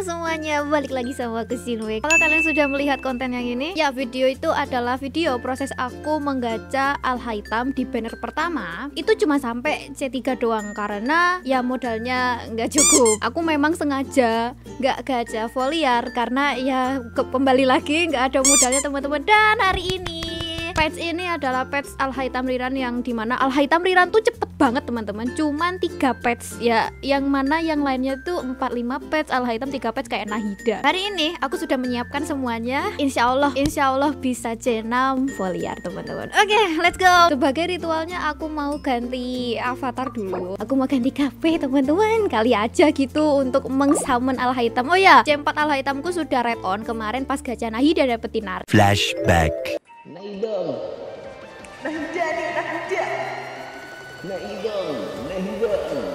semuanya, balik lagi sama aku Sinwe. Kalau kalian sudah melihat konten yang ini, ya video itu adalah video proses aku menggacha Al-Haitam di banner pertama. Itu cuma sampai C3 doang karena ya modalnya nggak cukup. Aku memang sengaja nggak gacha foliar karena ya kembali lagi nggak ada modalnya teman-teman. Dan hari ini patch ini adalah patch Al-Haitam Rerun yang dimana Al-Haitam Rerun tuh cepet banget teman-teman, cuman 3 patch ya, yang mana yang lainnya tuh 4-5 patch, Al-Haitam 3 patch kayak Nahida. Hari ini aku sudah menyiapkan semuanya, insya Allah bisa C6 foliar teman-teman. Oke, let's go. Sebagai ritualnya aku mau ganti avatar dulu, aku mau ganti KP teman-teman, kali aja gitu untuk mengsummon Al-Haitam. Oh ya, C4 Al-Haitamku sudah red on kemarin pas gacha Nahida dapetin nar. Flashback. Naik dong. Nahida nih, Nahida. Naik dong, Nahida.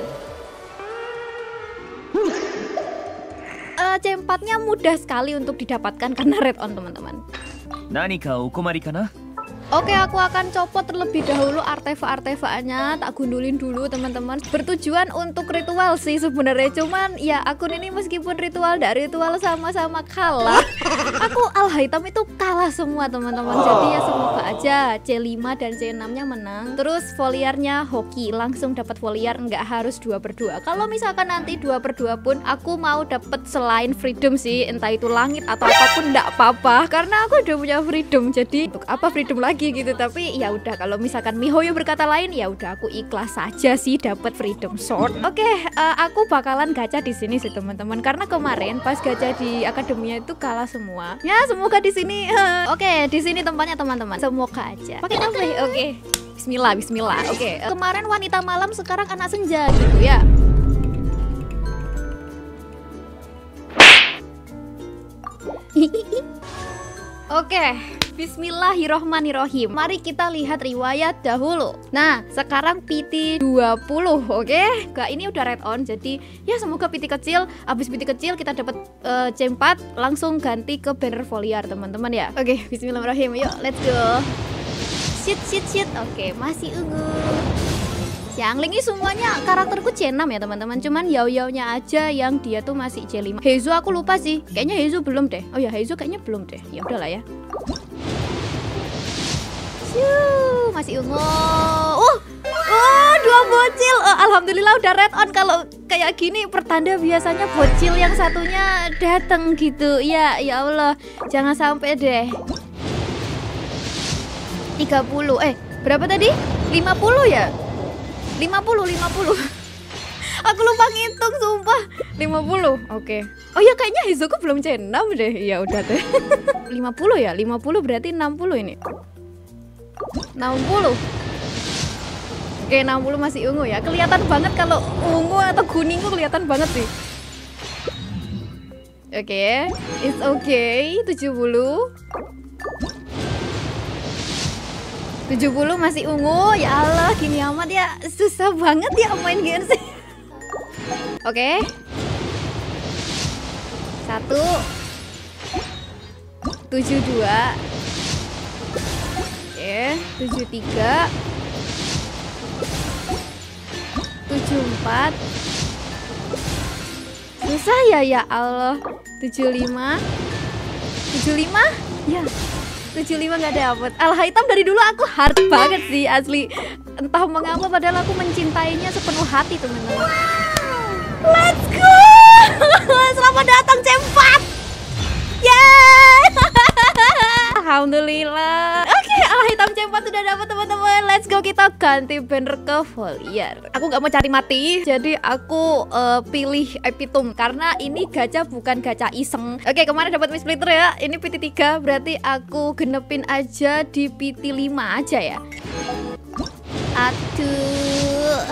C4-nya mudah sekali untuk didapatkan karena red on teman-teman. Nani ka okomari kana? Oke, aku akan copot terlebih dahulu artefak-artefaknya, tak gundulin dulu teman-teman. Bertujuan untuk ritual sih sebenarnya, cuman ya akun ini meskipun ritual dari ritual sama-sama kalah. Aku Al-Haitam itu kalah semua teman-teman. Jadi ya semoga aja C5 dan C6-nya menang. Terus foliarnya hoki, langsung dapat foliar, nggak harus 2/2. Kalau misalkan nanti 2/2 pun aku mau dapat selain freedom sih, entah itu langit atau apapun nggak apa-apa karena aku udah punya freedom. Jadi untuk apa freedom lagi gitu, tapi ya udah kalau misalkan MiHoYo berkata lain ya udah aku ikhlas saja sih dapat freedom sword. Oke, aku bakalan gacha di sini sih teman-teman karena kemarin pas gacha di akademinya itu kalah semua. Ya semoga di sini. Oke, di sini tempatnya teman-teman. Semoga aja. Pakai apa? Oke. Bismillah. Oke, kemarin wanita malam sekarang anak senja gitu ya. Oke, bismillahirrohmanirrohim. Mari kita lihat riwayat dahulu. Nah, sekarang PT 20, oke? Gak, ini udah red on, jadi ya semoga PT kecil. Abis PT kecil kita dapat C4, langsung ganti ke banner foliar teman-teman ya. Oke, bismillahirrohmanirrohim. Yuk, let's go. Shit. Oke, masih ungu. Xiangling ini semuanya karakterku C6 ya teman-teman, cuman Yao-Yao-nya aja yang dia tuh masih C5. Heizo aku lupa sih, kayaknya Heizo belum deh. Oh ya, Heizo kayaknya belum deh. Ya udahlah ya. Masih ungu. Dua bocil. Alhamdulillah udah red on. Kalau kayak gini pertanda biasanya bocil yang satunya datang gitu. Ya Allah, jangan sampai deh. 30. Berapa tadi? 50 ya? 50. Aku lupa ngitung sumpah. 50. Oke. Oh ya kayaknya Heizoku belum C6 deh. Ya udah deh. 50 ya? 50 berarti 60 ini. 60. Oke, 60 masih ungu ya. Kelihatan banget kalau ungu atau kuning tuh kelihatan banget sih. Oke, it's okay. 70 masih ungu. Ya Allah, gini amat ya. Susah banget ya main Genshin. Oke. 1 72. Oke, 73 74. Susah ya Allah. 75 ya. 75 nggak dapet. Al-Haitam dari dulu aku hard banget sih asli. Entah mengapa padahal aku mencintainya sepenuh hati teman-teman. Let's go. Selamat datang C4. Yeay. Alhamdulillah. Oke, Al-Haitam C4 sudah dapat teman-teman. Let's go, kita ganti banner ke foliar. Aku nggak mau cari mati, jadi aku pilih Epitum karena ini gacha bukan gacha iseng. Oke, kemarin dapat Miss Splitter ya. Ini PT 3, berarti aku genepin aja di PT 5 aja ya. Aduh.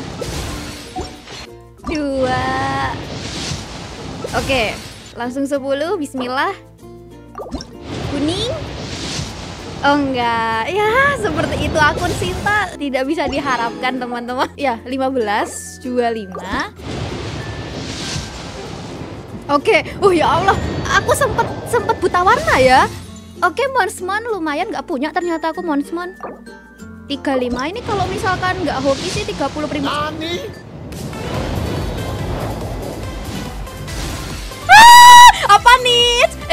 2. Oke, langsung 10. Bismillah. Kuning. Oh enggak, ya seperti itu akun Sinta tidak bisa diharapkan teman-teman. Ya 15, 25. Oke, ya Allah, aku sempet buta warna ya. Oke, Monsmon lumayan nggak punya ternyata aku Monsmon. 35 ini kalau misalkan nggak hoki sih 30 prima.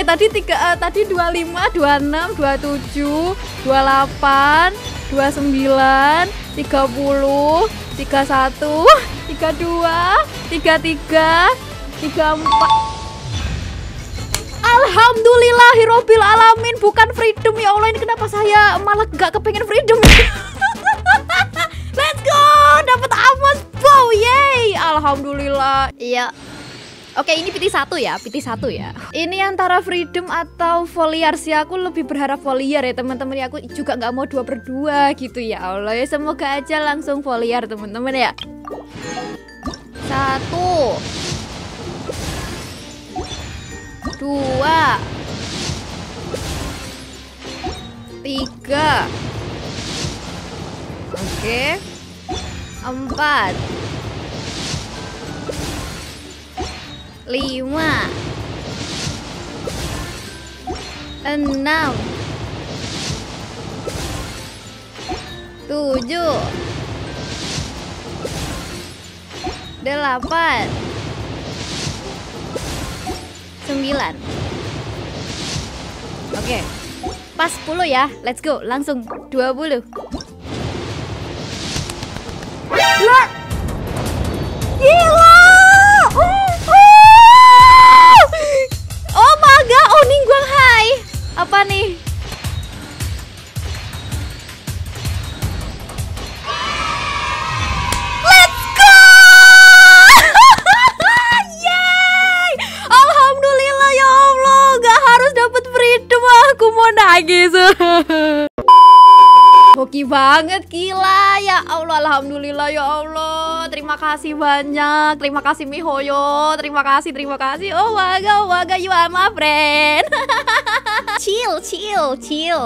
Tadi 25, 26, 27, 28, 29, 30, 31, 32, 33, 34. Alhamdulillahirobbil alamin, bukan freedom ya Allah. Ini kenapa saya malah gak kepengen freedom? Let's go, dapat Amos Bow, yay, alhamdulillah. Iya. Oke, ini PT 1 ya, PT 1 ya. Ini antara freedom atau foliar sih. Aku lebih berharap foliar ya teman-teman ya. Aku juga nggak mau 2/2 gitu ya Allah ya. Semoga aja langsung foliar teman-teman ya. 1, 2, 3. Oke. 4, 5, 6, 7, 8, 9. Oke. Pas 10 ya. Let's go. Langsung 20. Lah. Gila. Oh my god, oh Ningguang hai. Apa nih? Let's go. Yay. Alhamdulillah ya Allah, gak harus dapat freedom, aku mau nangis. Hoki banget, gila ya Allah, alhamdulillah ya Allah. Terima kasih banyak, terima kasih Mihoyo, terima kasih. Oh waga, you are my friend. Chill. 1, 2,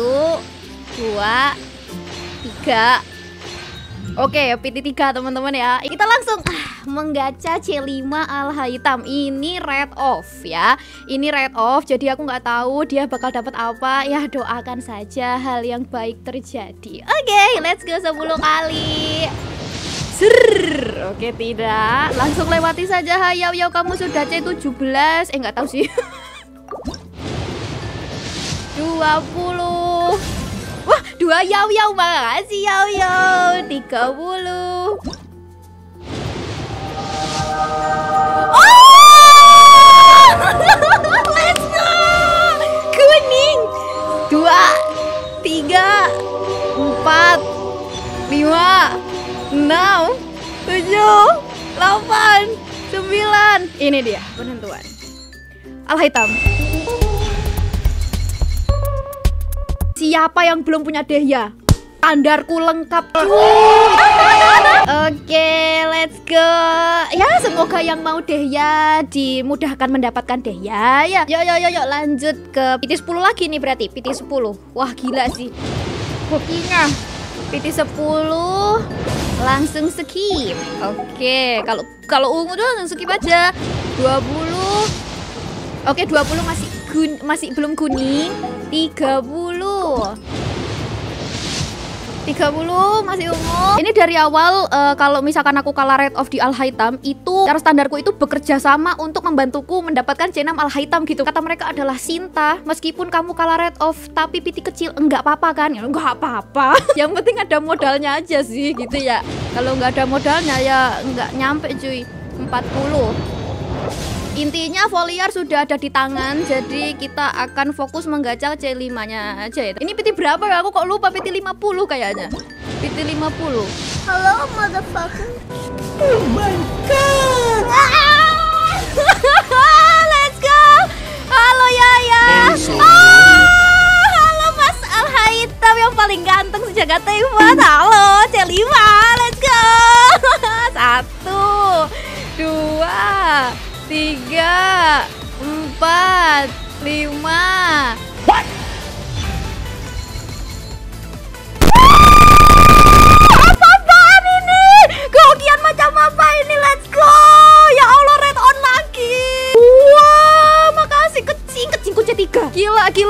3. Oke, PT 3 teman-teman ya. Kita langsung menggacha C5 Al-Hitam. Ini red off ya. Ini red off. Jadi aku nggak tahu dia bakal dapat apa. Ya doakan saja hal yang baik terjadi. Oke, let's go 10 kali. Oke, tidak. Langsung lewati saja. Hayau, kamu sudah C17. Nggak tahu sih. 20. Wah, 2 yau, makasih yau. 30. Oh! Let's go. Kuning. 2, 3, 4, 5, 6, 7, 8, 9. Ini dia penentuan. Al-Hitam. Siapa yang belum punya Dehya? Standarku lengkap cuy. Oke, let's go. Ya, semoga yang mau Dehya dimudahkan mendapatkan Dehya ya. Yuk lanjut ke PT 10 lagi nih berarti. PT 10. Wah, gila sih. Hokinya. PT 10 langsung skip. Oke, kalau ungu tuh langsung skip aja. 20. Oke, 20 masih belum kuning. 30 masih ungu. Ini dari awal kalau misalkan aku kalah red off di Al-Hitam, itu cara standarku itu bekerja sama untuk membantuku mendapatkan C6 Al-Hitam gitu. Kata mereka adalah Sinta, meskipun kamu kalah red off tapi PT kecil enggak apa-apa kan? Ya enggak apa-apa. Yang penting ada modalnya aja sih gitu ya. Kalau nggak ada modalnya ya enggak nyampe cuy. 40. Intinya foliar sudah ada di tangan, jadi kita akan fokus menggacha C5-nya aja ya. Ini PT berapa ya? Aku kok lupa, PT 50 kayaknya. PT 50. Halo motherfucker. Oh my god. Let's go. Halo Yaya. Halo Mas Al-Hitam yang paling ganteng sejagat Taiwan. Halo C5. Let's go. 1, 2, 3, 4, 5. What? Apa-apaan ini? Kehokian macam apa ini? Let's go. Ya Allah, red on lagi. Wah, makasih kecingku C3. Gila. 1.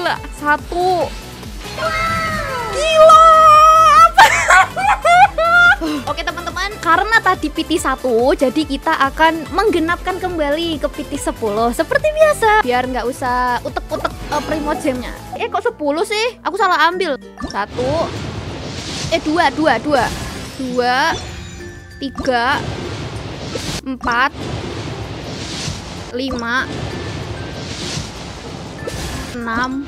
Gila. Apa? Oke teman-teman, karena tadi PT 1, jadi kita akan menggenapkan kembali ke PT 10 seperti biasa, biar nggak usah utek-utek Primogemnya. Kok 10 sih? Aku salah ambil. 2, 3, 4, 5, 6,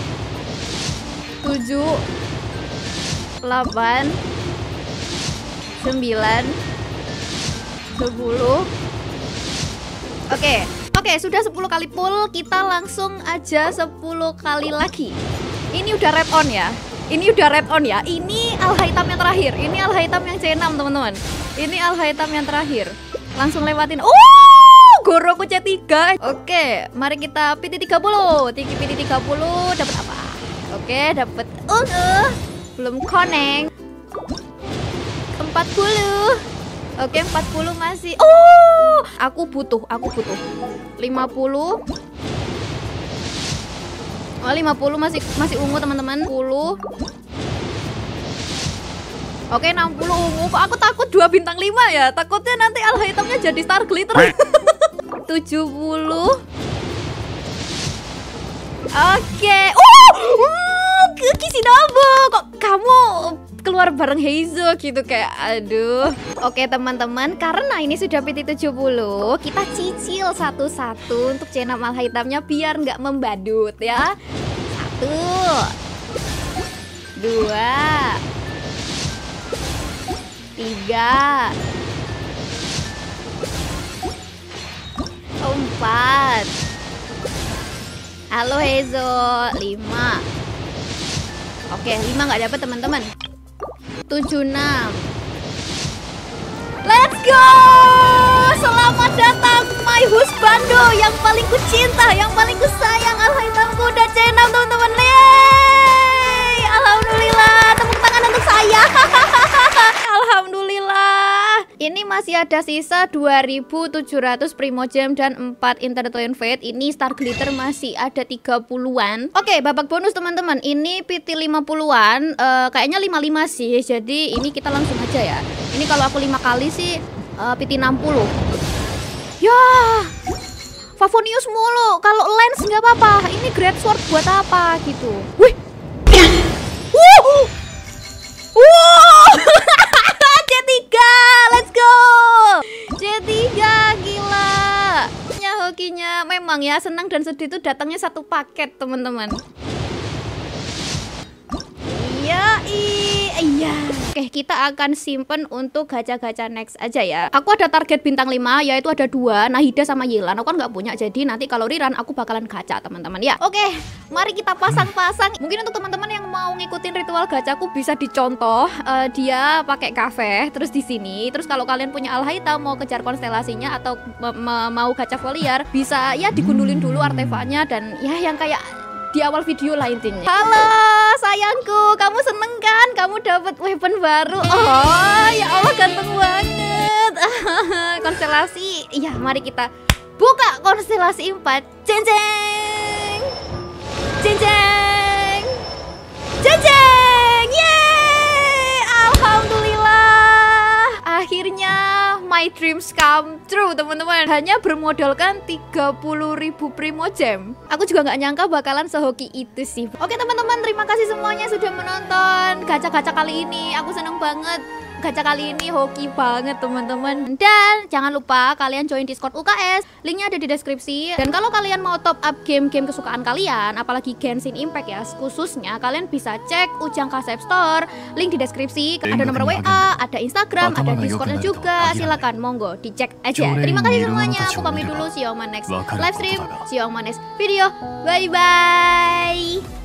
7, 8, 9, 10. Oke, sudah 10 kali pull, kita langsung aja 10 kali lagi. Ini udah red on ya. Ini alha hitam yang terakhir. Ini alha hitam yang C6 teman-teman. Ini alha hitam yang terakhir. Langsung lewatin. Goroku C3. Oke, mari kita PT 30. PT 30 dapat apa? Oke, dapat belum connect. 40. Oke, 40 masih. Aku butuh 50. 50 masih ungu teman-teman. 10. Oke, 60 ungu. Kok aku takut 2 bintang 5 ya? Takutnya nanti alha hitamnya jadi star glitter. 70. Oke. Kisinobu, kok kamu keluar bareng Heizo gitu, kayak aduh. Oke teman-teman, karena ini sudah PT 70, kita cicil satu-satu untuk C6 alha hitamnya biar nggak membadut ya. 1, 2, 3, 4. Halo Heizo. 5. Oke, 5 nggak dapat teman-teman. 76. Let's go! Selamat datang my husbando yang paling kucinta, yang paling kusayang. Alha hitamku udah C6 teman-teman. Yeay! Alhamdulillah, tepuk tangan untuk saya. Alhamdulillah. Ini masih ada sisa 2700 Primogem dan 4 Intertwined Fate. Ini star glitter masih ada 30-an. Oke, babak bonus teman-teman. Ini PT 50-an, kayaknya 55 sih. Jadi ini kita langsung aja ya. Ini kalau aku 5 kali sih PT 60. Ya, Favonius mulu. Kalau lens nggak apa-apa. Ini Great Sword buat apa gitu. Wih. C3, let's go. C3, gila. Hokinya memang ya, senang dan sedih itu datangnya satu paket teman-teman. Iya. Oke, kita akan simpen untuk gacha-gacha next aja ya. Aku ada target bintang 5, yaitu ada 2, Nahida sama Yelan. Aku kan nggak punya, jadi nanti kalau rerun aku bakalan gacha teman-teman ya. Oke, mari kita pasang-pasang. Mungkin untuk teman-teman yang mau ngikutin ritual gachaku bisa dicontoh. Dia pakai kafe, terus di sini. Terus kalau kalian punya alha hitam mau kejar konstelasinya atau mau gacha foliar, bisa ya digundulin dulu artefaknya dan ya yang kayak di awal video lah intinya. Halo sayangku, kamu seneng kan? Kamu dapat weapon baru. Oh ya Allah, ganteng banget. Konstelasi. Ya, mari kita buka konstelasi 4. Jeng jeng. Jeng jeng. Jeng jeng. Yeay! Alhamdulillah. Akhirnya my dreams come true teman-teman. Hanya bermodalkan 30.000 Primogem. Aku juga nggak nyangka bakalan sehoki itu sih. Oke teman-teman, terima kasih semuanya sudah menonton gacha-gacha kali ini. Aku seneng banget. Gacha kali ini hoki banget teman-teman. Dan jangan lupa kalian join Discord UKS. Linknya ada di deskripsi. Dan kalau kalian mau top up game-game kesukaan kalian, apalagi Genshin Impact ya khususnya, kalian bisa cek Ujang Kasep Store. Link di deskripsi. Ada nomor WA, ada Instagram, ada Discordnya juga. Silakan monggo dicek aja. Terima kasih semuanya. Aku pamit dulu. See you on my next live stream. See you on my next video. Bye bye.